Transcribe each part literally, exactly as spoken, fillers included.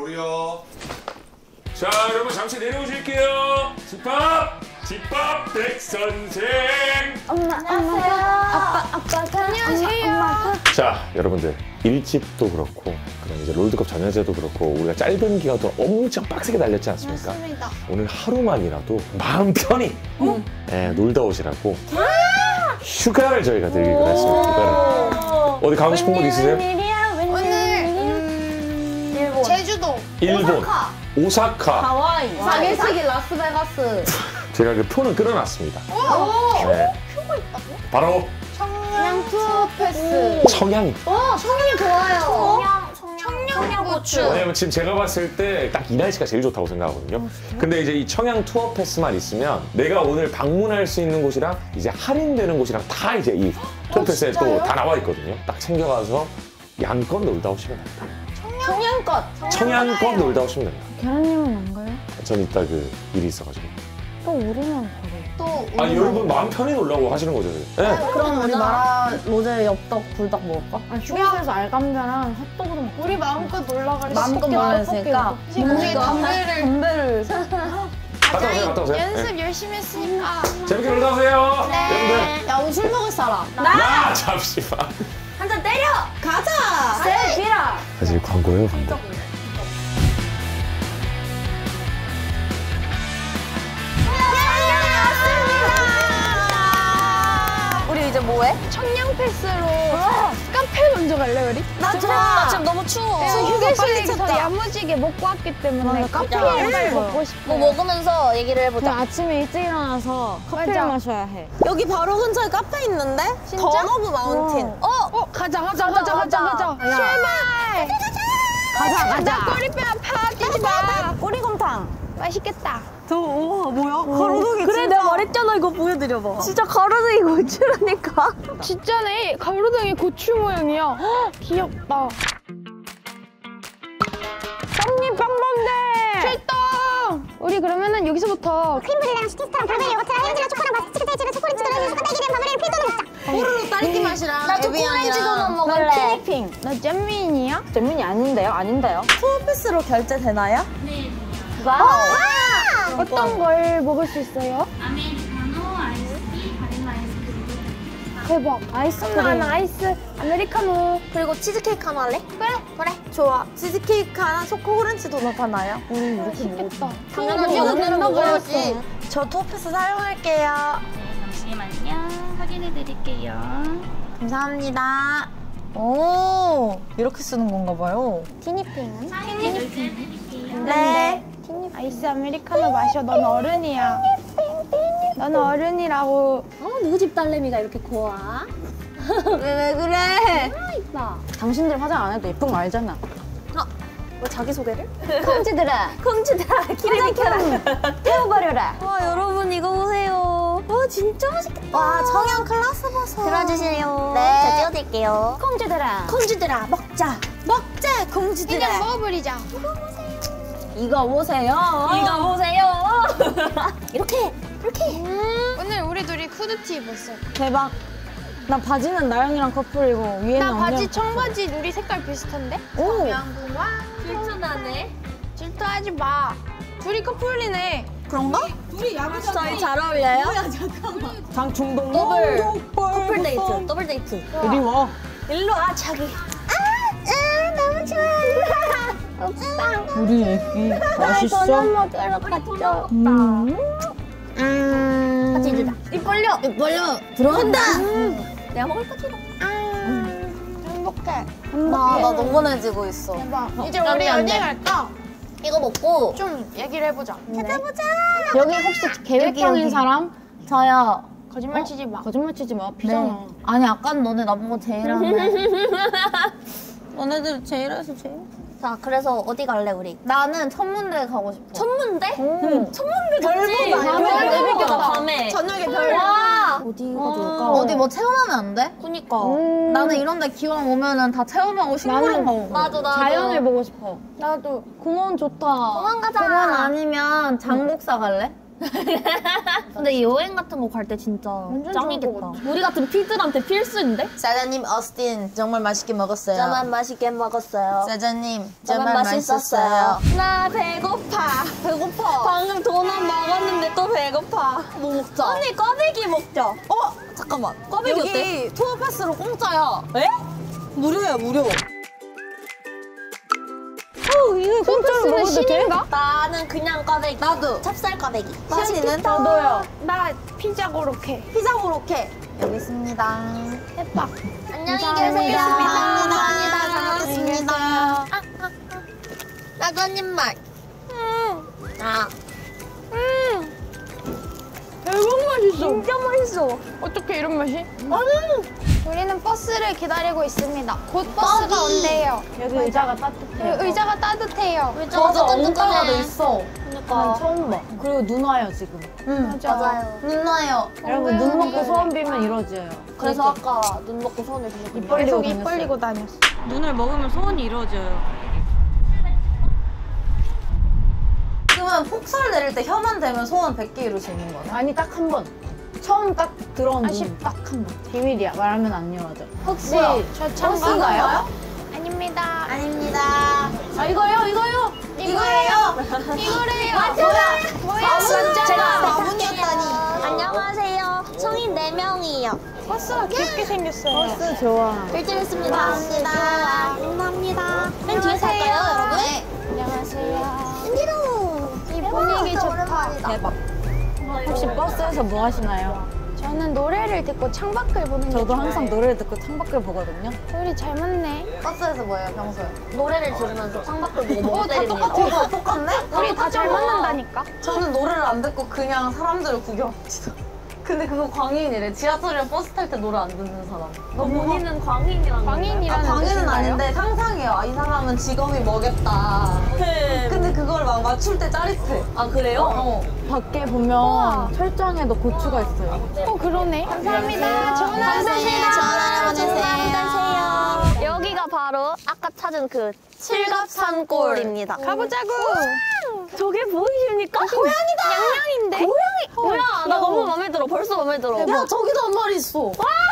도리어. 자, 여러분 잠시 내려오실게요. 집합! 집합 백선생! 엄마, 안녕하세요. 아빠, 아빠가. 안녕하세요. 엄마, 자, 여러분들 일집도 그렇고 그다음 이제 롤드컵 전야제도 그렇고 우리가 짧은 기간 동안 엄청 빡세게 달렸지 않습니까? 맞습니다. 오늘 하루만이라도 마음 편히 응. 네, 놀다 오시라고 휴가를 저희가 드리기로 했습니다. 휴가를. 어디 가고 싶은 곳 있으세요? 웬일이야, 웬일. 오늘 음... 일본. 제주도. 일본. 오사카. 오사카. 하와이. 사계시기 라스베가스. 제가 그 표는 끊어놨습니다. 오! 네. 표가 있다고? 바로 청양 투어 패스. 청양이. 어, 청양이 좋아요. 청양, 청양고추. 왜냐면 지금 제가 봤을 때 딱 이 날씨가 제일 좋다고 생각하거든요. 어, 근데 이제 이 청양 투어 패스만 있으면 내가 오늘 방문할 수 있는 곳이랑 이제 할인되는 곳이랑 다 이제 이 투어 패스에 또 다 나와 있거든요. 딱 챙겨가서 양껏 놀다 오시면 됩니다. 청양껏. 청양껏 놀다 오시면 됩니다. 계란님은 안 가요? 전 이따 그 일이 있어가지고. 또 우리만 가요. 또 아니 여러분 마음 편히 놀라고 하시는 거죠. 네. 그럼 우리 마라 로제 엽떡 불닭 먹을까? 아, 휴게소에서 알감자랑 핫도그도 먹자. 우리 마음껏 놀러가리 마음껏 놀랬으니까 우리 담배를 담배를 갔다 오세요, 갔다 오세요. 연습 네. 열심히 했으니까. 재밌게 놀다 오세요. 네. 여러분들. 야, 우리 술 먹을 사람. 야, 잠시만. 한 잔 때려. 가자! 세 비라. 사실 광고예요, 광고. 우리 이제 뭐해? 청양 패스로 카페 먼저 갈래 우리? 나 좋아! 나 지금 너무 추워. 휴게소에서 야무지게 먹고 왔기 때문에 맞아, 카페를 맞아. 먹고 싶어. 뭐 먹으면서 얘기를 해보자. 아침에 일찍 일어나서 커피를 맞아. 마셔야 해. 여기 바로 근처에 카페 있는데? 진짜? 더너브 마운틴. 어? 어 가자 가자 가자 가자 가자. 출발. 가자, 가자. 꼬리뼈 아파 뛰지 마. 꼬리곰탕. 맛있겠다. 저, 우와, 뭐야? 가로등이 그래, 진짜. 내가 말했잖아. 이거 보여드려봐. 진짜 가로등이 고추라니까. 진짜네. 가로등이 고추 모양이야. 헉, 귀엽다. 썸님 빵범대. 출동. 우리 그러면은 여기서부터 크림브렐이랑 슈팅스타랑 블루베리 요거트랑 헤이즐넛 초코랑 바스트 치크테이츠랑 초콜릿 치즈랑 초코딸기랑 바바리랑 필도도 먹자. 호루루 딸기 맛이랑 나 초콜릿이도 먹을래. 난 티니핑. 너 잼민이야? 잼민이 아닌데요? 아닌데요? 투어패스로 결제되나요? 와우. 어떤 걸 먹을 수 있어요? 아메리카노, 아이스티, 바닐라 아이스크림. 대박. 아이스크림. 난 아이스 아메리카노. 그리고 치즈케이크 하나 할래? 그래, 그래. 좋아. 치즈케이크 하나, 초코 오렌지 도넛 하나요? 우리 이렇게 맛있겠다. 당연하지. 이거 오늘은 된다고 먹어야지. 저 투어패스 사용할게요. 잠시만요. 확인해 드릴게요. 감사합니다. 오, 이렇게 쓰는 건가 봐요. 티니핑은? 사인 결제해 드릴게요. 네. 아이스 아메리카노 마셔. 넌 어른이야. 넌 어른이라고. 어, 누구 집 딸내미가 이렇게 고와? 왜, 왜 그래? 당신들 화장 안 해도 예쁜 거 알잖아. 뭐 자기소개를? 콩지들아. 콩지들아. 기를 비켜라. 태워버려라. 와, 여러분 이거 보세요. 와, 진짜 맛있겠다. 와, 청양 클라스 버섯. 들어주세요. 네. 자, 찍어드릴게요. 콩지들아. 콩쥐들아, 먹자. 먹자, 콩쥐들아. 그냥 먹어버리자. 이거 보세요. 이거 보세요. 이렇게, 이렇게. 오늘 우리 둘이 후드티 입었어. 대박. 나 바지는 나영이랑 커플이고 위에는 나 바지 언니랑 청바지 우리 색깔 비슷한데? 오. 질투나네. 질투하지 마. 둘이 커플이네. 그런가? 저희 잘 어울려요? 장충동 더블 커플 데이트, 더블 데이트. 이리 와. 일로 와, 자기. 우리 애기 맛있어? 먹으러 갔죠. 음. 음. 같이 주자. 입 벌려. 입 벌려. 들어간다. 내가 먹을 거지. 행복해. 나, 나 너무해지고 있어. 대박. 이제 안 우리 돼, 안 어디 돼. 갈까? 이거 먹고. 좀 얘기를 해보자. 찾아보자. 여기 혹시 계획형인 여기. 사람? 저요. 거짓말 치지 마. 거짓말 치지 마. 비잖아. 네. 아니, 아까는 너네 나보고 제일하네. 너네들 제일해서 제일. 자, 그래서 어디 갈래, 우리? 나는 천문대 가고 싶어. 천문대? 응. 천문대 좋지. 밤에 재밌겠다, 밤에. 저녁에 별. 와. 어디가 어, 좋을까? 어디 뭐 체험하면 안 돼? 그니까. 음. 나는 이런 데 기왕 오면은 다 체험하고 식물원 가고. 나도 나도. 자연을 보고 싶어. 나도. 공원 좋다. 공원 가자. 공원 아니면 장국사 갈래? 근데 이 여행 같은 거 갈 때 진짜 짱이겠다. 우리 같은 피들한테 필수인데? 사장님 어스틴 정말 맛있게 먹었어요. 저만 맛있게 먹었어요. 사장님 저만 정말 맛있었어요. 맛있었어요. 나 배고파. 배고파. 방금 도넛 먹었는데 또 배고파. 뭐 먹자? 언니 꽈배기 먹자. 어? 잠깐만. 꽈배기 여기 어때? 투어 패스로 공짜야. 에? 무료야 무료. 이거 공짜로 먹어도 돼? 나는 그냥 꽈배기. 나도. 찹쌀 꽈배기. 시연이는? 저도요. 나 피자 고로케. 피자 고로케. 여기 있습니다. 대박. 안녕히 감사합니다. 계세요. 감사합니다. 잘 먹겠습니다. 나도 한 입만. 아. 대박 맛있어. 진짜 맛있어. 어떻게 이런 맛이? 우리는 버스를 기다리고 있습니다. 곧 버스가 온대요. 여기 의자가 따뜻해. 여기 의자가 따뜻해요. 맞아, 엉따가 돼 있어. 그러니까. 처음 봐. 그리고 눈 와요 지금. 맞아요. 눈 와요. 여러분 눈 먹고 소원 빌면 이루어져요. 그래서 아까 눈 먹고 소원을 빌렸거든요. 입 벌리고 계속 입 다녔어요. 벌리고 다녔어. 눈을 먹으면 소원이 이루어져요. 그러면 폭설 내릴 때 혀만 대면 소원 백 개 이룰 수 있는 거네. 아니 딱 한 번. 처음 딱 들어온 눈. 아쉽다. 딱 한 번. 비밀이야. 말하면 안 이루어져. 혹시 저 버스인가요? 아닙니다. 아닙니다. 아 이거요 이거요. 이거예요. 이거래요. 뭐야? 아, 진짜 제가 마분이었다니. 안녕하세요. 성인 네 명이요. 버스가 귀엽게 생겼어요. 버스 좋아. 일주일했습니다. 감사합니다. 감사합니다. 맨 뒤에서 할까요, 여러분? 네. 안녕하세요. 이 분위기 좋다. 대박. 혹시 버스에서 뭐 하시나요? 저는 노래를 듣고 창밖을 보는 게 저도 좋아요. 항상 노래를 듣고 창밖을 보거든요. 우리 잘 맞네. 버스에서 뭐예요, 평소에? 노래를 들으면서 창밖을 보고 먹 때립니다. 어, 다 똑같네? 우리 다 잘 맞는다니까. 저는 노래를 안 듣고 그냥 사람들을 구경합니다. 근데 그거 광인이래. 지하철이랑 버스 탈 때 노래 안 듣는 사람. 본인은 광인이라는 아, 광인이라는 광인은 뜻인가요? 아닌데 상상해요. 아, 이 사람은 직업이 뭐겠다. 근데 그걸 막 맞출 때 짜릿해. 아, 그래요? 어. 밖에 보면 철장에도 고추가 있어요. 어 그러네. 감사합니다. 좋은 하루 되세요. 좋은 하루 보내세요. 여기가 바로 아까 찾은 그 칠갑산골입니다. 가보자고. 저게 보이십니까? 고양이다! 양양인데? 고양이! 뭐야, 나 너무 마음에 들어. 벌써 마음에 들어. 야, 저기도 한 마리 있어.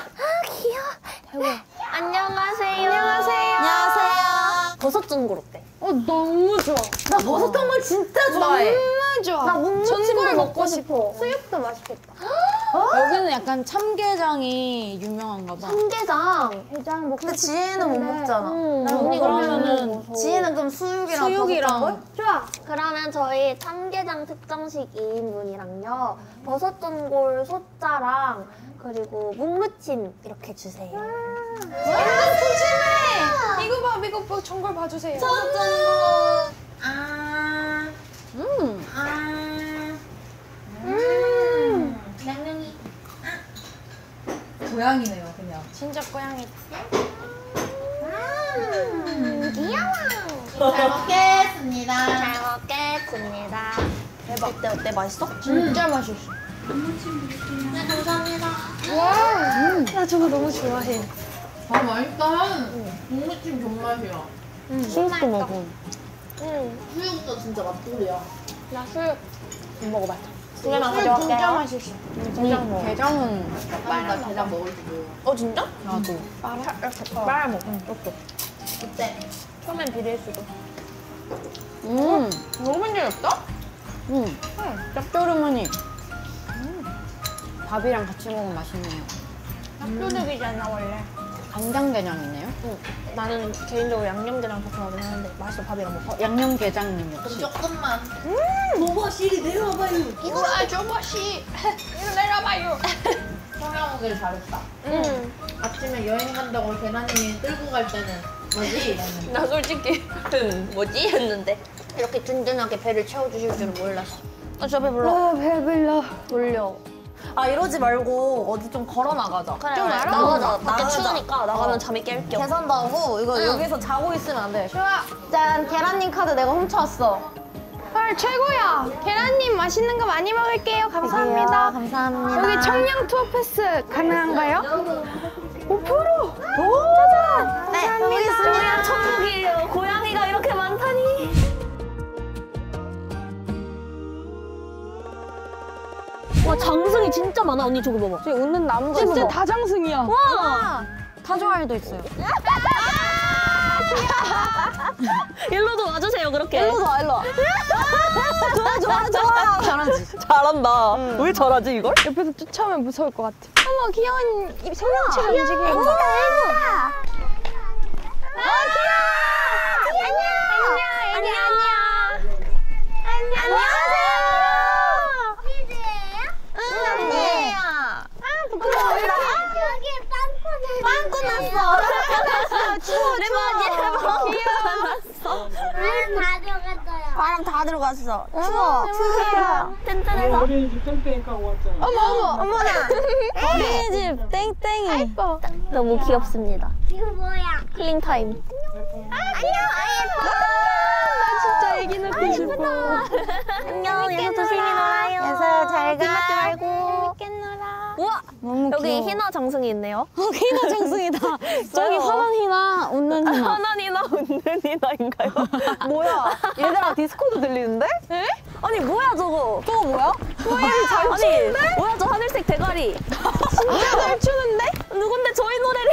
안녕하세요. 안녕하세요. 안녕하세요. 버섯 전골 어때? 어 너무 좋아. 나 버섯 한물 진짜 좋아해. 정말 좋아. 나 묵무침을 먹고 싶어. 수육도 맛있겠다. 여기는 약간 참게장이 유명한가 봐. 삼계장. 해장 먹고 근데 지혜는 못 먹잖아. 언니 그러면은 지혜는 그럼 수육이랑 수육이랑 버섯 좋아. 그러면 저희 참게장 특정식 이 인분이랑요. 버섯 전골 소짜랑 그리고 묵무침 이렇게 주세요. 이거 봐, 이거 봐, 전골 봐주세요. 전골. 아. 음. 아. 음. 양념이. 고양이네요, 그냥. 진짜 고양이다. 잘 먹겠습니다. 잘 먹겠습니다. 대박. 어때, 어때? 맛있어? 진짜 맛있어. 네, 감사합니다. 와, 나 저거 너무 좋아해. 아 맛있다. 국무침 존맛이야. 수육도 먹어. 수육도 진짜 맛돌이야. 나 수육 먹어봤다. 두 개만 수육 진짜 가져갈게요. 맛있어. 게장 먹어. 게장은 나 게장 먹을 줄 몰라. 어, 진짜? 나도. 빨아 먹어. 어때? 처음엔 비릴 수도. 음. 먹어본 적이 없어? 음. 짭조름하니. 밥이랑 같이 먹으면 맛있네요. 닭도둑이잖아 원래. 간장게장이네요. 나는 개인적으로 양념게장 더 좋아하긴 하는데 맛있어, 밥이랑 먹어. 어, 양념게장님 역시. 조금만. 먹어 시리 내려와봐요. 이거 아저씨 이거 내려봐요. 청양고기를 잘했다. 응. 아침에 여행 간다고 계란이 끌고 갈 때는 뭐지? 이랬는데. 나 솔직히 응, 뭐지? 했는데 이렇게 든든하게 배를 채워주실 줄은 몰랐어. 아, 저 배불러. 아 배불러. 돌려. 아, 이러지 말고 어디 좀 걸어 나가자. 그래, 좀 그래. 알아? 나가자. 밖에 나가자. 추우니까 나가면 어. 잠이 깰 겸. 계산도 하고 이거 응. 여기서 자고 있으면 안 돼. 좋아. 짠, 계란님 카드 내가 훔쳐왔어. 헐 최고야. 계란님 맛있는 거 많이 먹을게요. 감사합니다. 감사합니다. 여기 청량 투어 패스 가능한가요? 오 프로. 오 짜잔. 네, 감사합니다. 천국이에요. 고양이가 이렇게 많다니. 와 장승이 진짜 많아. 언니 저거 봐봐. 저기 웃는 나무가 진짜 다 장승이야. 와. 타조알도 있어요. 일로도 와주세요 그렇게. 일로 와, 일로 와. 좋아, 좋아, 좋아. 잘하지. 잘한다. 왜 잘하지 이걸? 옆에서 쫓아오면 무서울 것 같아. 어머 귀여운 이 생명체가 움직이고 있어. 안녕 안녕. 빵꾸 났어. 추워, 추워. 귀여워. 다 들어갔어요. 바람 다 들어갔어. 추워. 추워. 튼튼해서. 어머 어머 어머나. 어린이집 땡땡이. 너무 귀엽습니다. 이거 뭐야? 힐링 타임. 진짜 애기 낳고 싶어. 안녕. 예서 조심히 놀아요. 예서야, 잘 가. 빗맞지 말고. 재밌게 놀아. 우와. 너무 여기 귀여워. 희나 장승이 있네요. 어, 희나 장승이다. 저기 화난 희나, 웃는 희나. 하나니나 웃는 희나인가요? 뭐야? 얘들아, 디스코도 들리는데? 아니 뭐야 저거? 저거 뭐야? 뭐야? 잘 추는데? 뭐야 저 하늘색 대가리? 진짜 잘 추는데? 누군데 저희 노래를?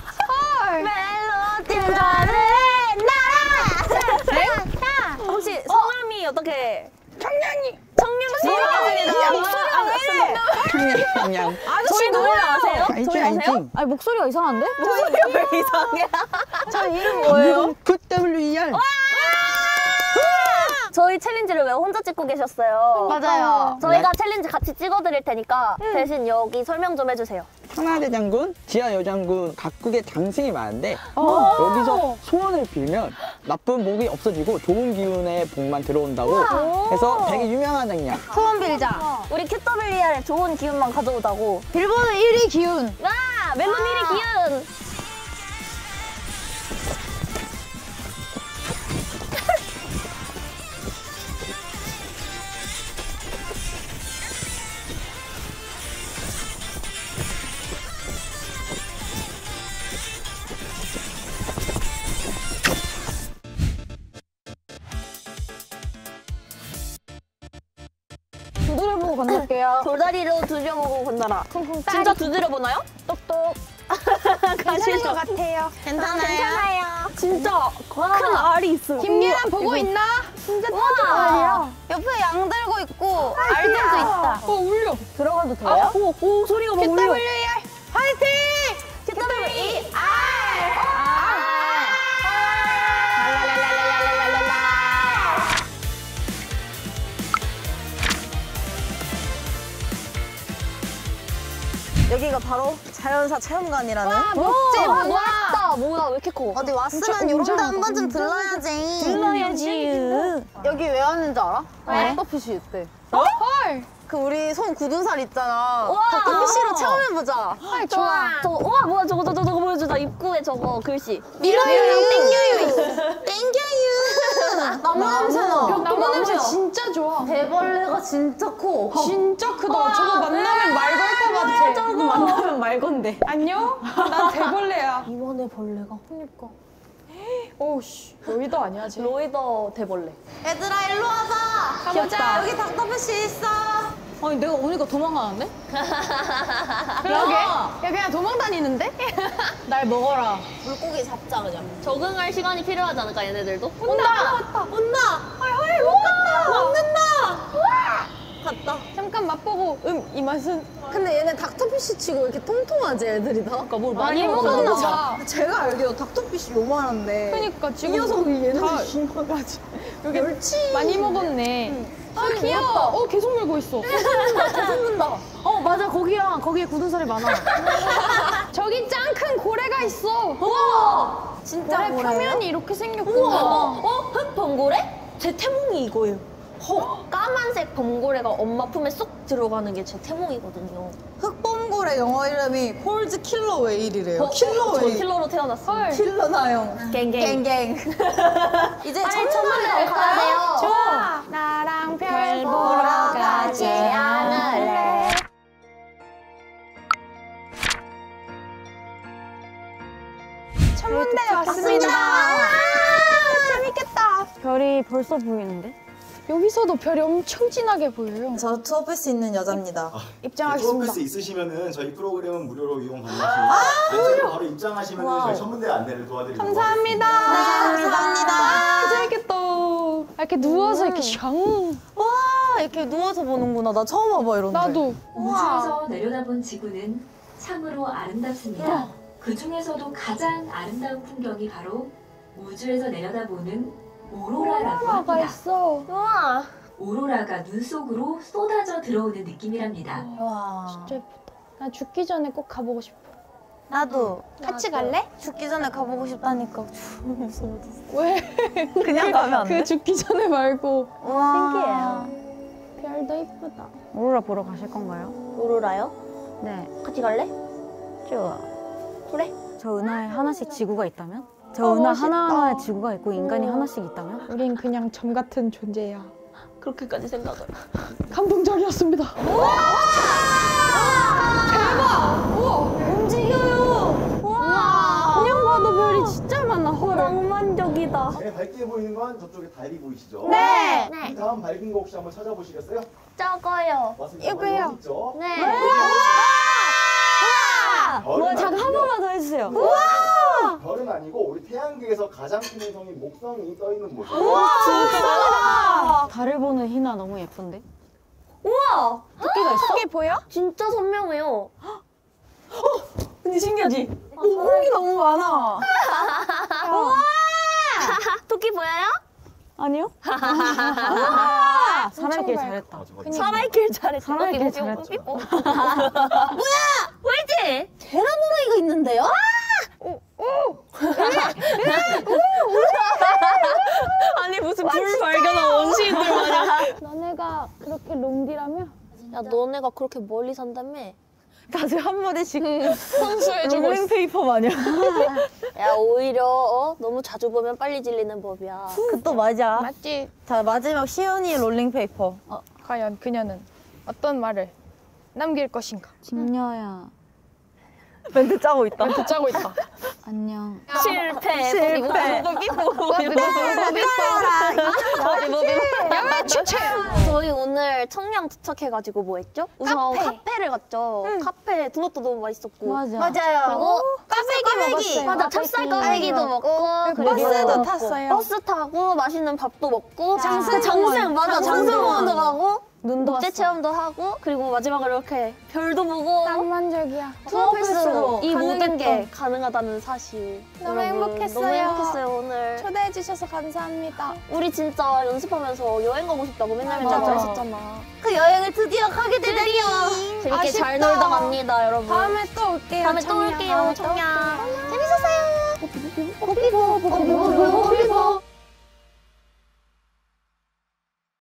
멜로디를 나라. 나라. 혹시 성함이 어떻게? 청량이. 청량씨입니다. 목소리가 왜 이래? 그냥 저희 노래 아세요? 알지 저희 아세요? 알지. 아니, 목소리가 이상한데? 목소리가 왜 이상해? 저 이름 뭐예요? 그 더블유 이 알. 저희 챌린지를 왜 혼자 찍고 계셨어요? 맞아요. 저희가 챌린지 같이 찍어드릴 테니까 대신 여기 설명 좀 해주세요. 천하대 장군, 지하 여장군 각국의 장승이 많은데 여기서 소원을 빌면 나쁜 복이 없어지고 좋은 기운의 복만 들어온다고 해서 되게 유명한 장이야. 소원 빌자. 우리 큐더블유알에 좋은 기운만 가져오자고. 빌보드 일 위 기운. 와! 멜론 일 위 기운! 두드려보고 건널게요. 돌다리로 두드려보고 건너라. 진짜 두드려보나요? 똑똑. 괜찮은 것 같아요. 괜찮아요. 진짜 큰 알이 있어요. 김예란 보고 있나? 진짜 우와. 타조알이야. 옆에 양 들고 있고, 알들도 있다. 어 울려. 들어가도 돼요? 오, 오 소리가 막 울려. 큐더블유이알 화이팅! 큐더블유알. 여기가 바로 자연사 체험관이라는 목재. 와, 멋있다. 뭐야 왜 이렇게 커? 어디 왔으면 이런 데 한 번쯤 들러야지. 들러야지. 여기 왜 왔는지 알아? 왜? 닥터피쉬 있대. 헐. 그 우리 손 굳은 살 있잖아. 우와. 닥터피쉬로 체험해보자. 헐 좋아. 저, 우와 뭐야 저거 저거 저거 보여주자. 입구에 저거 글씨. 밀어요. 땡겨요. 땡겨요. 나무 냄새 나. 나무 냄새 진짜 좋아. 대벌레가 진짜 커. 진짜 크다. 저거 만나면 말 걸 것 같아. 만나면 말 건데. 안녕? 난 대벌레야. 이번에 벌레가. 그니까. 오씨, 로이더 아니야 쟤? 로이더 대벌레. 얘들아 일로 와봐. 가보자. 여기 닥터피쉬 있어. 아니 내가 오니까 도망가는데? 그러게. 야 그냥 도망 다니는데? 날 먹어라. 물고기 잡자 그냥. 적응할 시간이 필요하지 않을까 얘네들도? 온다. 온다. 헐 못 갔다. 먹는다. 갔다. 잠깐 맛보고 음 이 맛은. 근데 얘네 닥터피쉬 치고 이렇게 통통하지 애들이 다? 그러니까 뭘 많이 많이 먹었나 먹었나 봐. 제가 알기로 닥터피쉬 요만한데. 그니까 지금 이 녀석이 얘는 다 심어가지고. 여기 멸치. 많이 먹었네. 아 귀여워. 어 계속 물고 있어. 뜯는다. 어 맞아 거기야. 거기에 굳은 살이 많아. 저기 짱 큰 고래가 있어. 우와! 진짜 고래 고래예요? 표면이 이렇게 우와! 생겼구나. 어? 어? 흑범고래? 제 태몽이 이거예요. 헉! 까만색 범고래가 엄마 품에 쏙 들어가는 게 제 태몽이거든요. 흑범고래 영어 이름이 폴즈 킬러 웨일이래요. 어, 킬러 저 웨일. 킬러로 태어났어요. 킬러 나영. 갱갱. 갱갱. 이제 빨리 천문대 천문대 가야 돼요. 좋아. 나랑 별 보러 가지 않을래. 천문대 왔습니다. 왔습니다. 재밌겠다. 별이 벌써 보이는데? 여기서도 별이 엄청 진하게 보여요. 저 투어패스 있는 여자입니다. 입장하겠습니다. 투어패스 있으시면은 저희 프로그램은 무료로 이용 가능하십니다. 아, 바로 입장하시면은 저희 천문대 안내를 도와드리도록 감사합니다. 감사합니다. 아, 재밌겠다. 이렇게 누워서 이렇게 샹. 와, 이렇게 누워서 보는구나. 나 처음 와봐, 이런데. 나도. 우주에서 내려다본 지구는 참으로 아름답습니다. 그 중에서도 가장 아름다운 풍경이 바로 우주에서 내려다보는 오로라라고 합니다. 있어. 우와. 오로라가 눈 속으로 쏟아져 들어오는 느낌이랍니다. 와. 진짜 예쁘다. 나 죽기 전에 꼭 가보고 싶어. 나도. 같이 갈래? 죽기 전에 가보고 싶다니까. 왜? 그냥 가면 안 돼? 그 죽기 전에 말고. 와. 별도 이쁘다. 오로라 보러 가실 건가요? 오로라요? 네. 같이 갈래? 좋아. 그래. 저 은하에 하나씩 지구가 있다면? 저 어, 은하 멋있다. 하나하나에 지구가 있고 인간이 하나씩 있다면? 우린 그냥 점 같은 존재야. 그렇게까지 생각을. 감동적이었습니다. 움직여요. 우와. 그냥 봐도 별이 진짜 많아. 헐. 낭만적이다. 제일 밝게 보이는 건 저쪽에 달이 보이시죠? 네. 이 다음 밝은 거 혹시 한번 찾아보시겠어요? 적어요. 맞습니다. 이거요. 여기 있죠? 네. 뭐 잠깐 한 번만 더 해주세요. 별은 아니고 우리 태양계에서 가장 큰 행성인 목성이 떠 있는 모습. 달을 보는 희나 너무 예쁜데? 우와. 토끼가 있어? 토끼 보여? 진짜 선명해요. 근데 신기하지? 홍이 너무 많아. 토끼 보여요? 아니요? 아, 살아있길 잘했다. 살아있길 잘했어. 살아있길 잘했죠. 뭐야? 왜지? 계란후라이가 있는데요? 아니 무슨 불 발견한 원시인들 마냥. 너네가 그렇게 롱디라며? 야 너네가 그렇게 멀리 산다며? 다들 한마디씩 선수해주고 있어. 페이퍼 마냥. 야 오히려 어? 너무 자주 보면 빨리 질리는 법이야. 그것도 맞아. 맞지? 자, 마지막 시연이의 롤링페이퍼. 어, 과연 그녀는 어떤 말을 남길 것인가? 직녀야, 멘트 짜고 있다. 멘트 짜고 있다. 안녕. 실패. 실패. 야외 축제! 저희 오늘 청량 도착해가지고 뭐 했죠? 우선 카페. 카페를 갔죠. 카페 도넛도 너무 맛있었고. 맞아. 맞아요. 그리고 까메기 먹었어요. 맞아 찹쌀 꽈배기도 먹고 그리고 버스도 탔어요. 버스 타고 맛있는 밥도 먹고 장승 장승 맞아 장승원도 장승원. 가고 눈도 국제 왔어. 체험도 하고 그리고 마지막으로 이렇게 별도 보고 낭만적이야. 투어패스로 이 모든 게 가능했던. 가능하다는 사실. 너무 여러분, 행복했어요. 너무 행복했어요 오늘. 초대해주셔서 감사합니다. 우리 진짜 연습하면서 여행 가고 싶다고 맨날 맨날 맞아. 말했었잖아. 그 여행을 드디어 가게 되다니. 재밌게 아쉽다. 잘 놀다 갑니다 여러분. 다음에 또 올게요. 다음에 또 청량. 올게요 다음에 또 청량. 올게요. 재밌었어요. 뽀삐뽀, 뽀삐뽀, 뽀삐뽀.